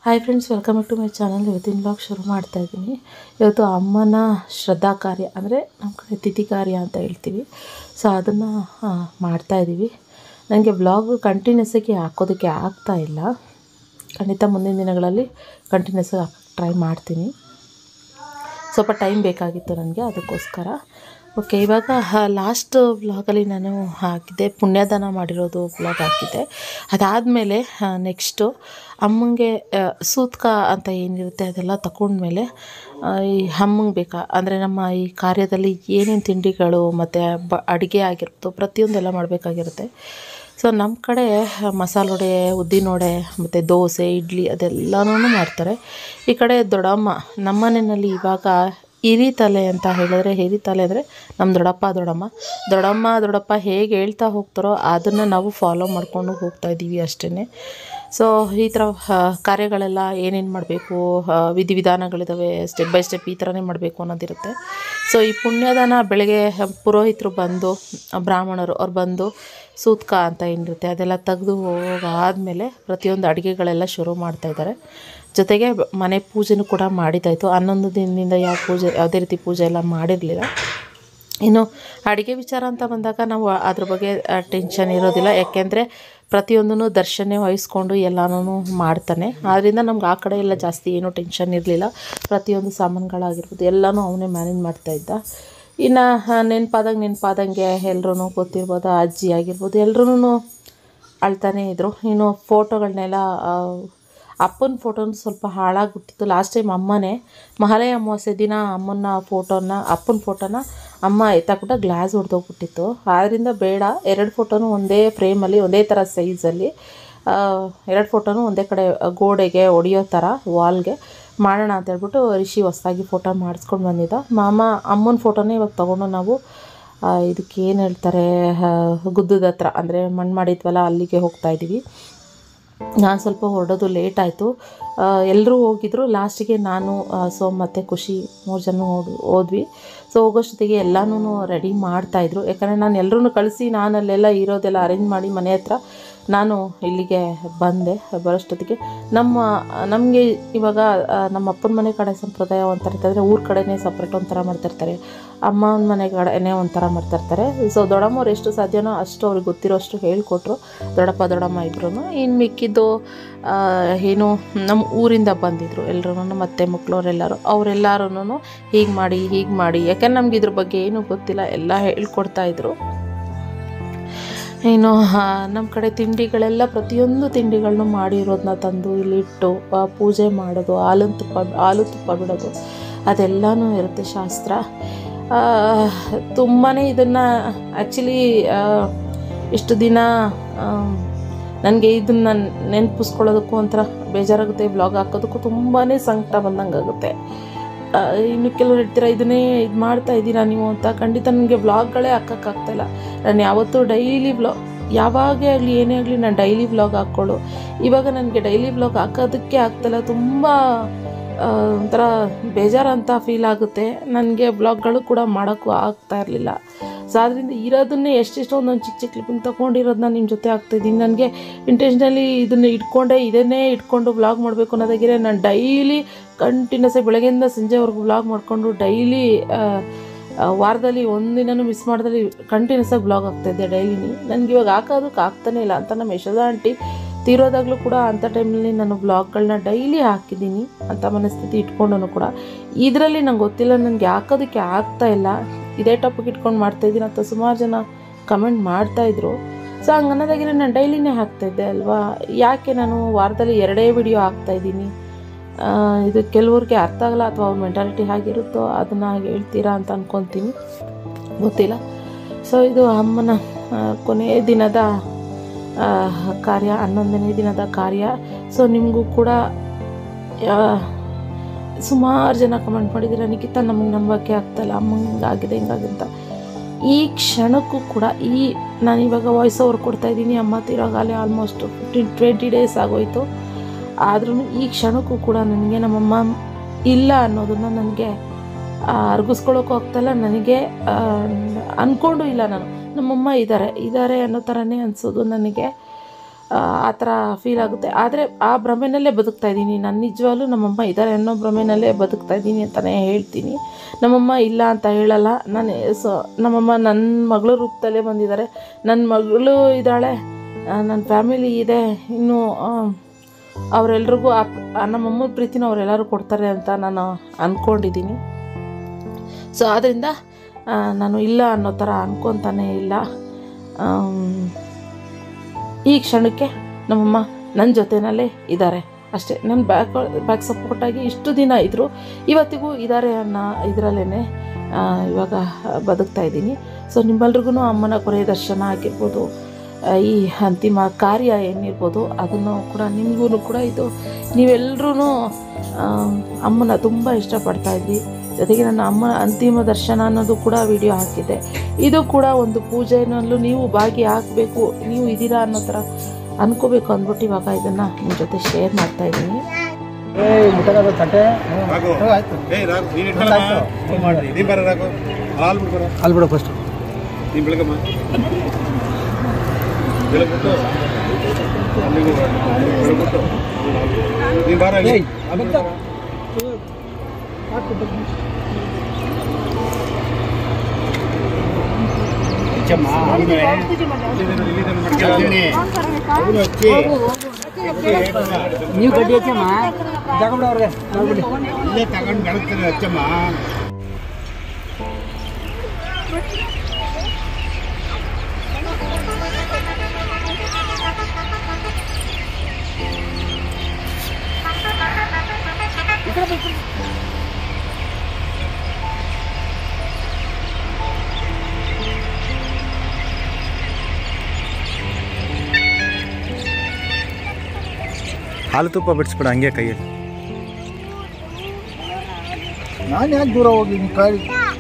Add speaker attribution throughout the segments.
Speaker 1: Hi friends, welcome back to my channel. ಇವತ್ತಿನ blog ಶುರು ಮಾಡ್ತಾ ಇದ್ದೀನಿ. ಇವತ್ತು ಅಮ್ಮನ ಶ್ರದ್ಧಾ ಕಾರ್ಯ ಅಂದರೆ ನಮ್ಮ ಕಡೆ ತಿಥಿ ಕಾರ್ಯ ಅಂತ ಹೇಳ್ತೀವಿ. ಸೊ ಅದನ್ನು ಮಾಡ್ತಾಯಿದ್ದೀವಿ. ನನಗೆ ಬ್ಲಾಗ್ ಕಂಟಿನ್ಯೂಸ್ ಆಗಿ ಹಾಕೋದಕ್ಕೆ ಆಗ್ತಾಯಿಲ್ಲ. ಖಂಡಿತ ಮುಂದಿನ ದಿನಗಳಲ್ಲಿ ಕಂಟಿನ್ಯೂಸ್ ಆಗಿ ಟ್ರೈ ಮಾಡ್ತೀನಿ. ಸ್ವಲ್ಪ ಟೈಮ್ ಬೇಕಾಗಿತ್ತು ನನಗೆ, ಅದಕ್ಕೋಸ್ಕರ. ಓಕೆ, ಇವಾಗ ಲಾಸ್ಟ್ ಬ್ಲಾಗಲ್ಲಿ ನಾನು ಹಾಕಿದ್ದೆ, ಪುಣ್ಯದಾನ ಮಾಡಿರೋದು ಬ್ಲಾಗ್ ಹಾಕಿದ್ದೆ. ಅದಾದಮೇಲೆ ನೆಕ್ಸ್ಟು ಅಮ್ಮಂಗೆ ಸೂತ್ಕ ಅಂತ ಏನಿರುತ್ತೆ ಅದೆಲ್ಲ ತಗೊಂಡ್ಮೇಲೆ ಈ ಅಮ್ಮಂಗೆ ಬೇಕಾ ಅಂದರೆ ನಮ್ಮ ಈ ಕಾರ್ಯದಲ್ಲಿ ಏನೇನು ತಿಂಡಿಗಳು ಮತ್ತು ಅಡುಗೆ ಆಗಿರ್ಬೋದು ಪ್ರತಿಯೊಂದೆಲ್ಲ ಮಾಡಬೇಕಾಗಿರುತ್ತೆ. ಸೊ ನಮ್ಮ ಕಡೆ ಮಸಾಲೆ ವಡೆ, ಉದ್ದಿನ ವಡೆ ಮತ್ತು ದೋಸೆ, ಇಡ್ಲಿ ಅದೆಲ್ಲನೂ ಮಾಡ್ತಾರೆ. ಈ ಕಡೆ ದೊಡ್ಡಮ್ಮ ನಮ್ಮ ಮನೆಯಲ್ಲಿ ಇವಾಗ ಹಿರಿತಲೆ ಅಂತ ಹೇಳಿದ್ರೆ, ಹಿರಿತಲೆ ಅಂದರೆ ನಮ್ಮ ದೊಡ್ಡಪ್ಪ ಹೇಗೆ ಹೇಳ್ತಾ ಹೋಗ್ತಾರೋ ಅದನ್ನು ನಾವು ಫಾಲೋ ಮಾಡ್ಕೊಂಡು ಹೋಗ್ತಾಯಿದ್ದೀವಿ ಅಷ್ಟೇ. ಸೊ ಈ ಥರ ಕಾರ್ಯಗಳೆಲ್ಲ ಏನೇನು ಮಾಡಬೇಕು, ವಿಧಿವಿಧಾನಗಳಿದ್ದಾವೆ, ಸ್ಟೆಪ್ ಬೈ ಸ್ಟೆಪ್ ಈ ಥರನೇ ಮಾಡಬೇಕು ಅನ್ನೋದಿರುತ್ತೆ. ಸೊ ಈ ಪುಣ್ಯದಾನ ಬೆಳಗ್ಗೆ ಪುರೋಹಿತರು ಬಂದು, ಬ್ರಾಹ್ಮಣರು ಅವ್ರು ಬಂದು ಸೂತ್ಕ ಅಂತ ಏನಿರುತ್ತೆ ಅದೆಲ್ಲ ತೆಗೆದು ಹೋಗಾದಮೇಲೆ ಪ್ರತಿಯೊಂದು ಅಡುಗೆಗಳೆಲ್ಲ ಶುರು ಮಾಡ್ತಾಯಿದ್ದಾರೆ. ಜೊತೆಗೆ ಮನೆ ಪೂಜೆನೂ ಕೂಡ ಮಾಡಿದ್ದಾಯಿತು. 11 ದಿನದಿಂದ ಯಾವುದೇ ರೀತಿ ಪೂಜೆ ಎಲ್ಲ ಮಾಡಿರಲಿಲ್ಲ. ಇನ್ನು ಅಡುಗೆ ವಿಚಾರ ಅಂತ ಬಂದಾಗ ನಾವು ಅದ್ರ ಬಗ್ಗೆ ಟೆನ್ಷನ್ ಇರೋದಿಲ್ಲ. ಯಾಕೆಂದರೆ ಪ್ರತಿಯೊಂದೂ ದರ್ಶನ ವಹಿಸ್ಕೊಂಡು ಎಲ್ಲನೂ ಮಾಡ್ತಾನೆ. ಆದ್ದರಿಂದ ನಮ್ಗೆ ಆ ಕಡೆ ಎಲ್ಲ ಜಾಸ್ತಿ ಏನೂ ಟೆನ್ಷನ್ ಇರಲಿಲ್ಲ. ಪ್ರತಿಯೊಂದು ಸಾಮಾನುಗಳಾಗಿರ್ಬೋದು ಎಲ್ಲನೂ ಅವನೇ ಮ್ಯಾನೇಜ್ ಮಾಡ್ತಾಯಿದ್ದ. ಇನ್ನು ನೆನಪಾದಂಗೆ ಎಲ್ಲರೂ ಗೊತ್ತಿರ್ಬೋದು, ಅಜ್ಜಿ ಆಗಿರ್ಬೋದು ಎಲ್ಲರೂ ಅಳ್ತಾನೇ ಇದ್ದರು. ಇನ್ನು ಫೋಟೋಗಳನ್ನೆಲ್ಲ ಅಪ್ಪನ ಫೋಟೋನ ಸ್ವಲ್ಪ ಹಾಳಾಗಿಬಿಟ್ಟಿತ್ತು. ಲಾಸ್ಟ್ ಟೈಮ್ ಅಮ್ಮನೇ ಮಹಾಲಯ ಅಮಾವಾಸ್ಯೆ ದಿನ ಅಪ್ಪನ ಫೋಟೋನ ಅಮ್ಮ ಎತ್ತಾಕ್ಬಿಟ್ಟು ಗ್ಲಾಸ್ ಹೊಡೆದೋಗ್ಬಿಟ್ಟಿತ್ತು. ಆದ್ದರಿಂದ ಬೇಡ, 2 ಫೋಟೋನು ಒಂದೇ ಫ್ರೇಮಲ್ಲಿ ಒಂದೇ ಥರ ಸೈಜಲ್ಲಿ 2 ಫೋಟೋನು ಒಂದೇ ಕಡೆ ಗೋಡೆಗೆ ಹೊಡೆಯೋ ಥರ ವಾಲ್ಗೆ ಮಾಡೋಣ ಅಂತ ಹೇಳ್ಬಿಟ್ಟು ರಿಷಿ ಹೊಸದಾಗಿ ಫೋಟೋ ಮಾಡಿಸ್ಕೊಂಡು ಬಂದಿದ್ದ. ಅಮ್ಮನ ಫೋಟೋನೇ ಇವಾಗ ತೊಗೊಂಡು ನಾವು ಇದಕ್ಕೇನು ಹೇಳ್ತಾರೆ, ಗುದ್ದದ ಹತ್ರ ಅಂದರೆ ಮಣ್ಣು ಮಾಡಿದ್ವಲ್ಲ ಅಲ್ಲಿಗೆ ಹೋಗ್ತಾಯಿದ್ದೀವಿ. ನಾನು ಸ್ವಲ್ಪ ಹೊರಡೋದು ಲೇಟ್ ಆಯಿತು. ಎಲ್ಲರೂ ಹೋಗಿದ್ರು. ಲಾಸ್ಟಿಗೆ ನಾನು, ಸೋಮ್ ಮತ್ತು ಖುಷಿ 3 ಜನ ಹೋದ್ವಿ. ಸೊ ಹೋಗೋಷ್ಟೊತ್ತಿಗೆ ಎಲ್ಲನೂ ರೆಡಿ ಮಾಡ್ತಾಯಿದ್ರು. ಯಾಕಂದರೆ ನಾನು ಎಲ್ಲರೂ ಕಳಿಸಿ ನಾನು ಅಲ್ಲೆಲ್ಲ ಇರೋದೆಲ್ಲ ಅರೇಂಜ್ ಮಾಡಿ ಮನೆ ಹತ್ರ ನಾನು ಇಲ್ಲಿಗೆ ಬಂದೆ. ಬರೋಷ್ಟೊತ್ತಿಗೆ ನಮಗೆ ಇವಾಗ ನಮ್ಮ ಅಪ್ಪನ ಮನೆ ಕಡೆ ಸಂಪ್ರದಾಯ ಒಂಥರ ಇರ್ತದೆ, ಊರ ಕಡೆನೇ ಸಪ್ರೇಟ್ ಒಂಥರ ಮಾಡ್ತಿರ್ತಾರೆ, ಅಮ್ಮನ ಮನೆ ಕಡೆನೇ ಒಂಥರ ಮಾಡ್ತಿರ್ತಾರೆ. ಸೊ ದೊಡ್ಡಮ್ಮವ್ರು ಎಷ್ಟು ಸಾಧ್ಯನೋ ಅಷ್ಟು ಅವ್ರಿಗೆ ಗೊತ್ತಿರೋಷ್ಟು ಹೇಳಿಕೊಟ್ರು, ದೊಡ್ಡಮ್ಮ ಇಬ್ಬರೂ. ಇನ್ನು ಮಿಕ್ಕಿದ್ದು ಏನು ನಮ್ಮ ಊರಿಂದ ಬಂದಿದ್ದರು ಎಲ್ಲರೂ, ಮತ್ತೆ ಮಕ್ಕಳವರೆಲ್ಲರೂ, ಅವರೆಲ್ಲರೂ ಹೀಗೆ ಮಾಡಿ ಯಾಕೆಂದ್ರೆ ನಮ್ಗೆ ಇದ್ರ ಬಗ್ಗೆ ಏನೂ ಗೊತ್ತಿಲ್ಲ, ಎಲ್ಲ ಹೇಳ್ಕೊಡ್ತಾಯಿದ್ರು. ಇನ್ನು ನಮ್ಮ ಕಡೆ ತಿಂಡಿಗಳೆಲ್ಲ ಪ್ರತಿಯೊಂದು ತಿಂಡಿಗಳನ್ನೂ ಮಾಡಿರೋದನ್ನ ತಂದು ಇಲ್ಲಿಟ್ಟು ಪೂಜೆ ಮಾಡೋದು, ಹಾಲು ತುಪ್ಪ ಬಿಡೋದು ಅದೆಲ್ಲನೂ ಇರುತ್ತೆ ಶಾಸ್ತ್ರ. ತುಂಬಾ ಇದನ್ನು ಆ್ಯಕ್ಚುಲಿ ಇಷ್ಟು ದಿನ ನನಗೆ ಇದನ್ನು ನೆನಪಿಸ್ಕೊಳ್ಳೋದಕ್ಕೂ ಒಂಥರ ಬೇಜಾರಾಗುತ್ತೆ, ಬ್ಲಾಗ್ ಹಾಕೋದಕ್ಕೂ ತುಂಬಾ ಸಂಕಟ ಬಂದಂಗೆ ಆಗುತ್ತೆ. ಇನ್ನು ಕೆಲವ್ರು ಹೇಳ್ತೀರಾ ಇದನ್ನೇ ಇದು ಮಾಡ್ತಾ ಇದ್ದೀರಾ ನೀವು ಅಂತ. ಖಂಡಿತ ನನಗೆ ಬ್ಲಾಗ್ಗಳೇ ಹಾಕೋಕ್ಕಾಗ್ತಾಯಿಲ್ಲ. ನಾನು ಯಾವತ್ತೂ ಡೈಲಿ ಯಾವಾಗೇ ಆಗಲಿ ಏನೇ ಆಗಲಿ ನಾನು ಡೈಲಿ ಬ್ಲಾಗ್ ಹಾಕ್ಕೊಳ್ಳು. ಇವಾಗ ನನಗೆ ಡೈಲಿ ಬ್ಲಾಗ್ ಹಾಕೋದಕ್ಕೆ ಆಗ್ತಾಯಿಲ್ಲ. ತುಂಬ ಒಂಥರ ಬೇಜಾರಂತ ಫೀಲ್ ಆಗುತ್ತೆ. ನನಗೆ ಬ್ಲಾಗ್ಗಳು ಕೂಡ ಮಾಡೋಕ್ಕೂ ಆಗ್ತಾ ಇರಲಿಲ್ಲ. ಸೊ ಅದರಿಂದ ಇರೋದನ್ನೇ ಎಷ್ಟೆಷ್ಟೋ ಒಂದೊಂದು ಚಿಕ್ಕ ಕ್ಲಿಪ್ಪಿಂಗ್ ತೊಗೊಂಡಿರೋದನ್ನ ನಿಮ್ಮ ಜೊತೆ ಆಗ್ತಾಯಿದ್ದೀನಿ. ನನಗೆ ಇಂಟೆನ್ಷನಲಿ ಇದನ್ನೇ ಇಟ್ಕೊಂಡು ಬ್ಲಾಗ್ ಮಾಡಬೇಕು ಅನ್ನೋದಾಗಿರೆ ನಾನು ಡೈಲಿ ಕಂಟಿನ್ಯೂಸ್ ಆಗಿ ಬೆಳಗ್ಗೆಯಿಂದ ಸಂಜೆವರೆಗೂ ಬ್ಲಾಗ್ ಮಾಡಿಕೊಂಡು ಡೈಲಿ ವಾರದಲ್ಲಿ ಒಂದಿನೂ ಮಿಸ್ ಮಾಡ್ದಲ್ಲಿ ಕಂಟಿನ್ಯೂಸ್ ಆಗಿ ಬ್ಲಾಗ್ ಆಗ್ತಾಯಿದ್ದೆ ಡೈಲಿನಿ. ನನಗೆ ಇವಾಗ ಹಾಕೋದಕ್ಕೆ ಆಗ್ತಾನೇ ಇಲ್ಲ ಅಂತ ನಮ್ಮ ಯಶೋಧ ಆಂಟಿ ತೀರೋದಾಗಲೂ ಕೂಡ ಅಂಥ ಟೈಮಲ್ಲಿ ನಾನು ಬ್ಲಾಗ್ಗಳನ್ನ ಡೈಲಿ ಹಾಕಿದ್ದೀನಿ ಅಂತ ಮನಸ್ಥಿತಿ ಇಟ್ಕೊಂಡು ಕೂಡ. ಇದರಲ್ಲಿ ನಂಗೆ ಗೊತ್ತಿಲ್ಲ, ನನಗೆ ಹಾಕೋದಕ್ಕೆ ಆಗ್ತಾಯಿಲ್ಲ, ಇದೇ ಟಾಪಿಕ್ ಇಟ್ಕೊಂಡು ಮಾಡ್ತಾಯಿದ್ದೀನಿ ಅಂತ ಸುಮಾರು ಜನ ಕಮೆಂಟ್ ಮಾಡ್ತಾಯಿದ್ರು. ಸೊ ಹಂಗೆ ಅನ್ನೋದಾಗಿರೋ ನಾನು ಡೈಲಿನೇ ಹಾಕ್ತಾಯಿದ್ದೆ ಅಲ್ವಾ. ಯಾಕೆ ನಾನು ವಾರದಲ್ಲಿ 2 ವಿಡಿಯೋ ಹಾಕ್ತಾಯಿದ್ದೀನಿ, ಇದು ಕೆಲವ್ರಿಗೆ ಅರ್ಥ ಆಗಲ್ಲ ಅಥವಾ ಅವ್ರ ಮೆಂಟಾಲಿಟಿ ಹೇಗಿರುತ್ತೋ ಅದನ್ನು ಹೇಳ್ತೀರಾ ಅಂತ ಅಂದ್ಕೊತೀನಿ, ಗೊತ್ತಿಲ್ಲ. ಸೊ ಇದು ಅಮ್ಮನ ಕೊನೆಯ ದಿನದ ಕಾರ್ಯ, 11ನೇ ದಿನದ ಕಾರ್ಯ. ಸೊ ನಿಮಗೂ ಕೂಡ ಸುಮಾರು ಜನ ಕಮೆಂಟ್ ಮಾಡಿದ್ದೀರ, ನಿಖಿತ ನಮಗೆ ನಂಬೋಕ್ಕೆ ಆಗ್ತಾಯಿಲ್ಲ, ಅಮ್ಮಂಗೆ ಆಗಿದೆ ಹಿಂಗಾಗಿಂತ. ಈ ಕ್ಷಣಕ್ಕೂ ಕೂಡ ನಾನಿವಾಗ ವಾಯ್ಸ್ ಓವರ್ ಕೊಡ್ತಾಯಿದ್ದೀನಿ. ಅಮ್ಮ ತೀರೋಗಾಲೆ ಆಲ್ಮೋಸ್ಟ್ 20 ಡೇಸ್ ಆಗೋಯಿತು. ಆದ್ರೂ ಈ ಕ್ಷಣಕ್ಕೂ ಕೂಡ ನನಗೆ ನಮ್ಮಮ್ಮ ಇಲ್ಲ ಅನ್ನೋದನ್ನು ನನಗೆ ಅರ್ಗಿಸ್ಕೊಳ್ಳೋಕ್ಕೂ ಆಗ್ತಾಯಿಲ್ಲ. ನನಗೆ ಅಂದ್ಕೊಂಡು ಇಲ್ಲ, ನಾನು ನಮ್ಮಮ್ಮ ಇದ್ದಾರೆ ಅನ್ನೋ ಥರನೇ ಅನಿಸೋದು ನನಗೆ. ಆ ಥರ ಫೀಲ್ ಆಗುತ್ತೆ. ಆದರೆ ಆ ಭ್ರಮೆನಲ್ಲೇ ಬದುಕ್ತಾ ಇದ್ದೀನಿ ನಾನು. ನಿಜವಾಗ್ಲೂ ನಮ್ಮಮ್ಮ ಇದ್ದಾರೆ ಅನ್ನೋ ಭ್ರಮೆನಲ್ಲೇ ಬದುಕ್ತಾ ಇದ್ದೀನಿ ಅಂತಲೇ ಹೇಳ್ತೀನಿ. ನಮ್ಮಮ್ಮ ಇಲ್ಲ ಅಂತ ಹೇಳಲ್ಲ. ನಮ್ಮಮ್ಮ ನನ್ನ ಮಗಳ ರೂಪದಲ್ಲೇ ಬಂದಿದ್ದಾರೆ. ನನ್ನ ಮಗಳು ಇದ್ದಾಳೆ, ನನ್ನ ಫ್ಯಾಮಿಲಿ ಇದೆ. ಇನ್ನು ಅವರೆಲ್ರಿಗೂ ನಮ್ಮಮ್ಮನ ಪ್ರೀತಿನ ಅವರೆಲ್ಲರೂ ಕೊಡ್ತಾರೆ ಅಂತ ನಾನು ಅಂದ್ಕೊಂಡಿದ್ದೀನಿ. ಸೊ ಆದ್ದರಿಂದ ನಾನು ಇಲ್ಲ ಅನ್ನೋ ಥರ ಅಂದ್ಕೊತಾನೇ ಇಲ್ಲ. ಈ ಕ್ಷಣಕ್ಕೆ ನಮ್ಮಮ್ಮ ನನ್ನ ಜೊತೆಯಲ್ಲೇ ಇದ್ದಾರೆ ಅಷ್ಟೇ. ನನ್ನ ಬ್ಯಾಕ್ ಸಪೋರ್ಟಾಗಿ ಇಷ್ಟು ದಿನ ಇದ್ದರು, ಇವತ್ತಿಗೂ ಇದ್ದಾರೆ ಅನ್ನೋ ಇದರಲ್ಲೇ ಇವಾಗ ಬದುಕ್ತಾ ಇದ್ದೀನಿ. ಸೊ ನಿಮ್ಮೆಲ್ರಿಗೂ ಅಮ್ಮನ ಕೊನೆಯ ದರ್ಶನ ಆಗಿರ್ಬೋದು, ಈ ಅಂತಿಮ ಕಾರ್ಯ ಏನಿರ್ಬೋದು, ಅದನ್ನು ಕೂಡ ನಿಮಗೂ ಕೂಡ ಇದು ನೀವೆಲ್ಲರೂ ಅಮ್ಮನ ತುಂಬ ಇಷ್ಟಪಡ್ತಾಯಿದ್ರಿ. ಜೊತೆಗೆ ನನ್ನ ಅಮ್ಮನ ಅಂತಿಮ ದರ್ಶನ ಅನ್ನೋದು ಕೂಡ ವಿಡಿಯೋ ಹಾಕಿದ್ದೆ. ಇದು ಕೂಡ ಒಂದು ಪೂಜೆನಲ್ಲೂ ನೀವು ಭಾಗಿಯಾಗಬೇಕು, ನೀವು ಇದ್ದೀರಾ ಅನ್ನೋ ಥರ ಅನ್ಕೋಬೇಕು ಅಂದ್ಬಿಟ್ಟು ಇವಾಗ ಇದನ್ನು ನಿಮ್ಮ ಜೊತೆ ಶೇರ್ ಮಾಡ್ತಾಯಿದ್ದೀನಿ.
Speaker 2: ನೀವು ಗಡ್ಡಿ ಹಚ್ಚಮ್ಮ ತಗೊಂಡವ್ರಿಗೆ ಇಲ್ಲೇ ತಗೊಂಡು ಗಣಸ್ತಾರೆ ಹಚ್ಚಮ್ಮ.
Speaker 3: ಹಾಲು ತುಪ್ಪ ಬಿಡಿಸ್ಬಿಡ ಹಂಗೆ ಕೈಯಲ್ಲಿ.
Speaker 2: ನಾನು ಯಾಕೆ ದೂರ ಹೋಗಿದ್ದೀನಿ ಕಾಯಿ.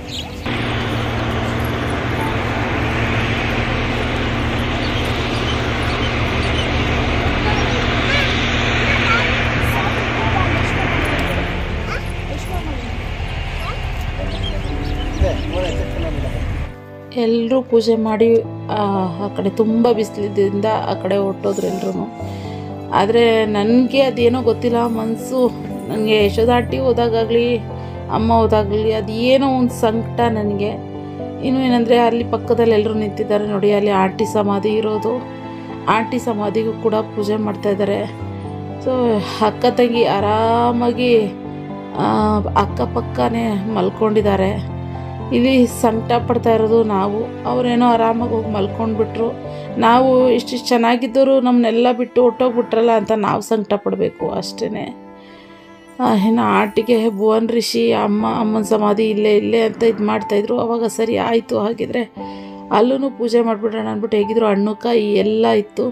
Speaker 1: ಎಲ್ಲರೂ ಪೂಜೆ ಮಾಡಿ ಆ ಕಡೆ ತುಂಬ ಬಿಸಿಲಿದ್ದರಿಂದ ಆ ಕಡೆ ಹೊರಟೋದ್ರು ಎಲ್ಲರೂ. ಆದರೆ ನನಗೆ ಅದೇನೋ ಗೊತ್ತಿಲ್ಲ, ಮನಸ್ಸು ನನಗೆ ಯಶೋದಾಟಿ ಹೋದಾಗಲಿ ಅಮ್ಮ ಹೋದಾಗಲಿ ಅದು ಏನೋ ಒಂದು ಸಂಕಟ ನನಗೆ. ಇನ್ನು ಏನಂದರೆ ಅಲ್ಲಿ ಪಕ್ಕದಲ್ಲಿ ಎಲ್ಲರೂ ನಿಂತಿದ್ದಾರೆ ನೋಡಿ, ಅಲ್ಲಿ ಆಂಟಿ ಸಮಾಧಿ ಇರೋದು. ಆಂಟಿ ಸಮಾಧಿಗೂ ಕೂಡ ಪೂಜೆ ಮಾಡ್ತಾಯಿದ್ದಾರೆ. ಸೊ ಅಕ್ಕ ತಂಗಿ ಆರಾಮಾಗಿ ಅಕ್ಕಪಕ್ಕನೇ ಮಲ್ಕೊಂಡಿದ್ದಾರೆ. ಇಲ್ಲಿ ಸಂಕಟ ಪಡ್ತಾ ಇರೋದು ನಾವು. ಅವರೇನೋ ಆರಾಮಾಗಿ ಹೋಗಿ ಮಲ್ಕೊಂಡ್ಬಿಟ್ರು. ನಾವು ಇಷ್ಟಿಷ್ಟು ಚೆನ್ನಾಗಿದ್ದವರು ನಮ್ಮನ್ನೆಲ್ಲ ಬಿಟ್ಟು ಹೊಟ್ಟೋಗ್ಬಿಟ್ರಲ್ಲ ಅಂತ ನಾವು ಸಂಕಟ ಪಡಬೇಕು ಅಷ್ಟೇ. ಇನ್ನು ಆಟಿಗೆ ಭುವನ್ ಋಷಿ ಅಮ್ಮನ ಸಮಾಧಿ ಇಲ್ಲೇ ಅಂತ ಇದು ಮಾಡ್ತಾಯಿದ್ರು. ಅವಾಗ ಸರಿ ಆಯಿತು, ಹಾಗಿದ್ರೆ ಅಲ್ಲೂ ಪೂಜೆ ಮಾಡಿಬಿಡೋಣ ಅಂದ್ಬಿಟ್ಟು ಹೇಗಿದ್ರು ಹಣ್ಣು ಕಾಯಿ ಎಲ್ಲ ಇತ್ತು.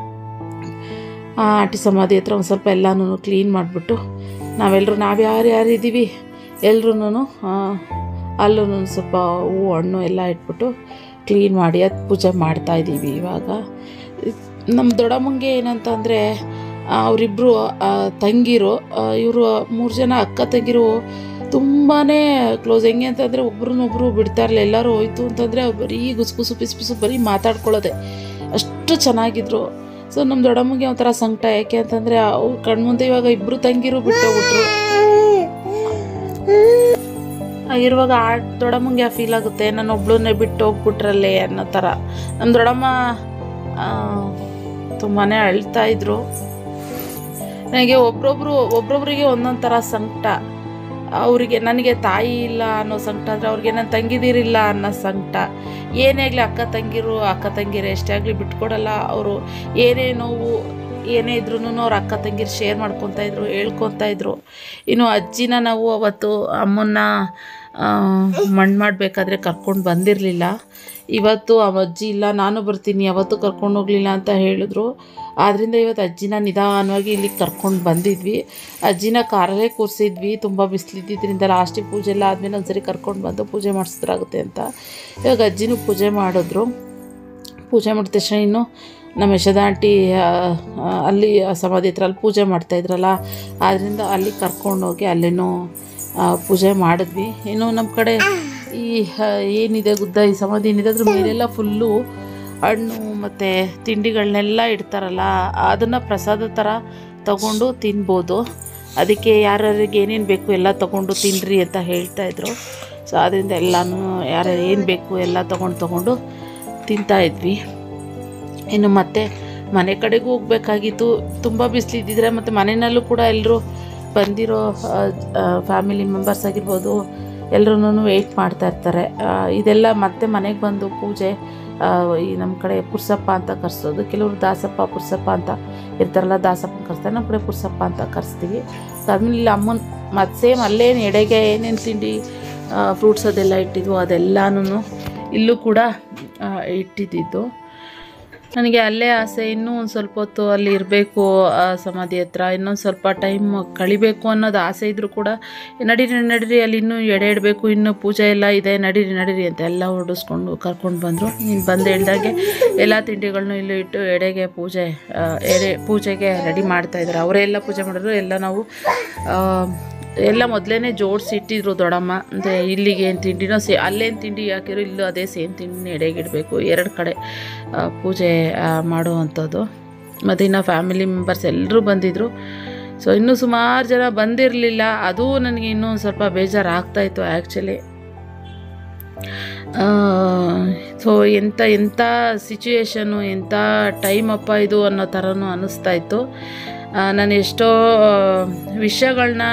Speaker 1: ಆಟಿ ಸಮಾಧಿ ಹತ್ರ ಒಂದು ಸ್ವಲ್ಪ ಎಲ್ಲನೂ ಕ್ಲೀನ್ ಮಾಡಿಬಿಟ್ಟು ನಾವು ಯಾರು ಇದ್ದೀವಿ ಎಲ್ರೂ ಅಲ್ಲೂ ಸ್ವಲ್ಪ ಹೂವು ಹಣ್ಣು ಎಲ್ಲ ಇಟ್ಬಿಟ್ಟು ಕ್ಲೀನ್ ಮಾಡಿ ಅದು ಪೂಜೆ ಮಾಡ್ತಾಯಿದ್ದೀವಿ. ಇವಾಗ ನಮ್ಮ ದೊಡ್ಡಮ್ಮಂಗೆ ಏನಂತಂದರೆ ಅವರಿಬ್ಬರು ತಂಗಿರು, ಇವರು 3 ಜನ ಅಕ್ಕ ತಂಗಿರು ತುಂಬಾ ಕ್ಲೋಸ್. ಹೆಂಗೆ ಅಂತಂದರೆ ಒಬ್ರನ್ನೊಬ್ಬರು ಬಿಡ್ತಾ ಇರಲಿಲ್ಲ. ಎಲ್ಲರೂ ಹೋಯ್ತು ಅಂತಂದರೆ ಬರೀ ಗುಸುಗುಸು ಪಿಸು ಬರೀ ಮಾತಾಡ್ಕೊಳ್ಳೋದೆ, ಅಷ್ಟು ಚೆನ್ನಾಗಿದ್ರು. ಸೊ ನಮ್ಮ ದೊಡ್ಡಮ್ಮಂಗೆ ಒಂಥರ ಸಂಕಟ. ಯಾಕೆ ಅಂತಂದರೆ ಅವ್ರು ಕಣ್ಮುಂದೆ ಇವಾಗ ಇಬ್ಬರು ತಂಗಿರು ಬಿಟ್ಟೋಗ್ಬಿಟ್ರು. ಇರುವಾಗ ದೊಡ್ಡಮ್ಮಂಗೆ ಫೀಲ್ ಆಗುತ್ತೆ, ನಾನು ಒಬ್ಳನ್ನೇ ಬಿಟ್ಟು ಹೋಗ್ಬಿಟ್ರಲ್ಲೇ ಅನ್ನೋ ಥರ. ನಮ್ಮ ದೊಡ್ಡಮ್ಮ ತುಂಬಾ ಅಳ್ತಾ ಇದ್ರು. ನನಗೆ ಒಬ್ರೊಬ್ರಿಗೆ ಒಂದೊಂದು ಥರ ಸಂಕಟ. ಅವರಿಗೆ ನನಗೆ ತಾಯಿ ಇಲ್ಲ ಅನ್ನೋ ಸಂಕಟ, ಅಂದರೆ ಅವ್ರಿಗೆ ನನ್ನ ತಂಗಿದಿರಿಲ್ಲ ಅನ್ನೋ ಸಂಕಟ. ಏನೇ ಆಗಲಿ ಅಕ್ಕ ತಂಗಿರು ಎಷ್ಟೇ ಆಗಲಿ ಬಿಟ್ಕೊಡಲ್ಲ. ಅವರು ಏನೇ ನೋವು ಏನೇ ಇದ್ರೂ ಅವ್ರು ಅಕ್ಕ ತಂಗಿರು ಶೇರ್ ಮಾಡ್ಕೊತಾಯಿದ್ರು, ಹೇಳ್ಕೊತಾಯಿದ್ರು. ಇನ್ನು ಅಜ್ಜಿನ ನಾವು ಅವತ್ತು ಅಮ್ಮನ್ನ ಮಣ್ಣು ಮಾಡಬೇಕಾದ್ರೆ ಕರ್ಕೊಂಡು ಬಂದಿರಲಿಲ್ಲ. ಇವತ್ತು ಅಜ್ಜಿ ಇಲ್ಲ, ನಾನು ಬರ್ತೀನಿ, ಅವತ್ತು ಕರ್ಕೊಂಡು ಹೋಗಲಿಲ್ಲ ಅಂತ ಹೇಳಿದ್ರು. ಆದ್ದರಿಂದ ಇವತ್ತು ಅಜ್ಜಿನ ನಿಧಾನವಾಗಿ ಇಲ್ಲಿಗೆ ಕರ್ಕೊಂಡು ಬಂದಿದ್ವಿ. ಅಜ್ಜಿನ ಕಾರಲ್ಲೇ ಕೂರಿಸಿದ್ವಿ, ತುಂಬ ಬಿಸಿಲಿದ್ದರಿಂದ. ಲಾಸ್ಟಿಗೆ ಪೂಜೆ ಎಲ್ಲ ಆದಮೇಲೆ ಒಂದ್ಸರಿ ಕರ್ಕೊಂಡು ಬಂದು ಪೂಜೆ ಮಾಡಿಸಿದ್ರಾಗುತ್ತೆ ಅಂತ. ಇವಾಗ ಅಜ್ಜಿನೂ ಪೂಜೆ ಮಾಡಿದ್ರು. ಪೂಜೆ ಮಾಡಿದ ತಕ್ಷಣ ಇನ್ನು ನಮ್ಮ ಯಶೋದಾ ಆಂಟಿ ಅಲ್ಲಿ ಸಮಾಧಿ ಹತ್ರ ಅಲ್ಲಿ ಪೂಜೆ ಮಾಡ್ತಾಯಿದ್ರಲ್ಲ, ಆದ್ದರಿಂದ ಅಲ್ಲಿ ಕರ್ಕೊಂಡೋಗಿ ಅಲ್ಲೇನೋ ಪೂಜೆ ಮಾಡಿದ್ವಿ. ಇನ್ನು ನಮ್ಮ ಕಡೆ ಈ ಏನಿದೆ ಗುದ್ದ, ಈ ಸಮಾಧಿ ಏನಿದೆ ಅದ್ರ ಮೇಲೆಲ್ಲ ಫುಲ್ಲು ಹಣ್ಣು ಮತ್ತು ತಿಂಡಿಗಳನ್ನೆಲ್ಲ ಇಡ್ತಾರಲ್ಲ ಅದನ್ನು ಪ್ರಸಾದ ಥರ ತಗೊಂಡು ತಿನ್ಬೋದು. ಅದಕ್ಕೆ ಯಾರ್ಯಾರಿಗೆ ಏನೇನು ಬೇಕು ಎಲ್ಲ ತೊಗೊಂಡು ತಿನ್ನಿರಿ ಅಂತ ಹೇಳ್ತಾಯಿದ್ರು. ಸೊ ಅದರಿಂದ ಎಲ್ಲನೂ ಯಾರ್ಯಾರು ಏನು ಬೇಕು ಎಲ್ಲ ತೊಗೊಂಡು ತಿಂತಾಯಿದ್ವಿ. ಇನ್ನು ಮತ್ತೆ ಮನೆ ಕಡೆಗೂ ಹೋಗ್ಬೇಕಾಗಿತ್ತು. ತುಂಬ ಬಿಸಿಲಿದ್ದಿದ್ರೆ ಮತ್ತು ಮನೆಯಲ್ಲೂ ಕೂಡ ಎಲ್ಲರೂ ಬಂದಿರೋ ಫ್ಯಾಮಿಲಿ ಮೆಂಬರ್ಸ್ ಆಗಿರ್ಬೋದು ಎಲ್ಲರೂ ವೆಯ್ಟ್ ಮಾಡ್ತಾಯಿರ್ತಾರೆ. ಇದೆಲ್ಲ ಮತ್ತೆ ಮನೆಗೆ ಬಂದು ಪೂಜೆ ಈ ನಮ್ಮ ಕಡೆ ಪುರ್ಸಪ್ಪ ಅಂತ ಕರೆಸೋದು. ಕೆಲವರು ದಾಸಪ್ಪ ಪುರ್ಸಪ್ಪ ಅಂತ ಇರ್ತಾರಲ್ಲ, ದಾಸಪ್ಪ ಕರೆಸ್ತಾರೆ, ನಮ್ಮ ಕಡೆ ಪುರ್ಸಪ್ಪ ಅಂತ ಕರೆಸ್ತೀವಿ. ಆಮೇಲೆ ಇಲ್ಲಿ ಅಮ್ಮನ ಮತ್ತು ಸೇಮ್ ಅಲ್ಲೇನು ಎಡೆಗೆ ಏನೇನು ತಿಂಡಿ ಫ್ರೂಟ್ಸ್ ಅದೆಲ್ಲ ಇಟ್ಟಿದ್ವು ಅದೆಲ್ಲನೂ ಇಲ್ಲೂ ಕೂಡ ಇಟ್ಟಿದ್ದು. ನನಗೆ ಅಲ್ಲೇ ಆಸೆ, ಇನ್ನೂ ಒಂದು ಸ್ವಲ್ಪ ಹೊತ್ತು ಅಲ್ಲಿ ಇರಬೇಕು ಸಮಾಧಿ ಹತ್ರ, ಇನ್ನೊಂದು ಸ್ವಲ್ಪ ಟೈಮ್ ಕಳಿಬೇಕು ಅನ್ನೋದು ಆಸೆ ಇದ್ದರೂ ಕೂಡ ನಡೀರಿ ಅಲ್ಲಿ ಇನ್ನೂ ಎಡೆ ಇಡಬೇಕು, ಇನ್ನೂ ಪೂಜೆ ಎಲ್ಲ ಇದೆ, ನಡೀರಿ ಅಂತ ಎಲ್ಲ ಹೊರಡಿಸ್ಕೊಂಡು ಕರ್ಕೊಂಡು ಬಂದರು. ನೀನು ಬಂದು ಹೇಳ್ದಾಗೆ ಎಲ್ಲ ತಿಂಡಿಗಳನ್ನೂ ಇಲ್ಲೂ ಇಟ್ಟು ಎಡೆಗೆ ಪೂಜೆಗೆ ರೆಡಿ ಮಾಡ್ತಾಯಿದ್ದಾರೆ. ಅವರೇ ಎಲ್ಲ ಪೂಜೆ ಮಾಡಿದ್ರು. ಎಲ್ಲ ನಾವು ಎಲ್ಲ ಮೊದಲೇ ಜೋಡಿಸಿ ಇಟ್ಟಿದ್ರು ದೊಡ್ಡಮ್ಮ. ಅಂದರೆ ಇಲ್ಲಿಗೆ ಏನು ತಿಂಡಿನೋ ಅಲ್ಲೇನು ತಿಂಡಿ ಹಾಕಿರೋ ಇಲ್ಲೂ ಅದೇ ಸೇಮ್ ತಿಂಡಿನ ಎಡೆಗಿಡಬೇಕು. 2 ಕಡೆ ಪೂಜೆ ಮಾಡುವಂಥದ್ದು. ಮತ್ತು ಇನ್ನು ಫ್ಯಾಮಿಲಿ ಮೆಂಬರ್ಸ್ ಎಲ್ಲರೂ ಬಂದಿದ್ದರು. ಸೊ ಇನ್ನೂ ಸುಮಾರು ಜನ ಬಂದಿರಲಿಲ್ಲ. ಅದು ನನಗೆ ಇನ್ನೂ ಸ್ವಲ್ಪ ಬೇಜಾರಾಗ್ತಾಯಿತ್ತು ಆ್ಯಕ್ಚುಲಿ. ಸೊ ಎಂಥ ಸಿಚುಯೇಷನು, ಎಂಥ ಟೈಮ್ ಅಪ್ಪ ಇದು ಅನ್ನೋ ಥರನೂ ಅನ್ನಿಸ್ತಾಯಿತ್ತು. ನಾನು ಎಷ್ಟೋ ವಿಷಯಗಳನ್ನ